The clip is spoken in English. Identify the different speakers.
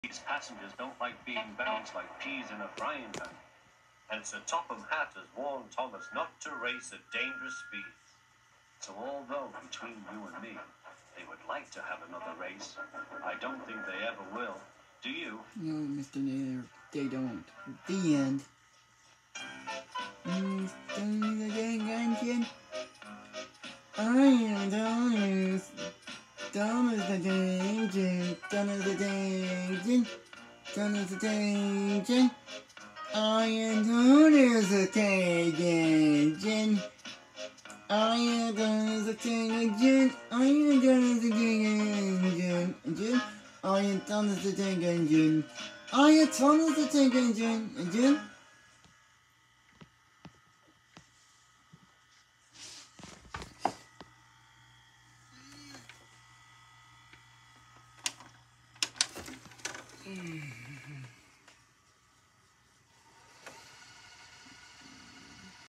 Speaker 1: These passengers don't like being bounced like peas in a frying pan. And Sir Topham Hatt has warned Thomas not to race at dangerous speeds. So although between you and me, they would like to have another race, I don't think they ever will. Do you?
Speaker 2: No, Mr. Nader, they don't. The end. Mr. Engine. I am Thomas. Thomas the Engine. Thomas the Engine. Thomas the Engine. I am Thomas the Engine. I am Thomas the Engine. I am Thomas the Engine. I am Thomas the Tank Engine. I am Thomas the Tank Engine. Engine.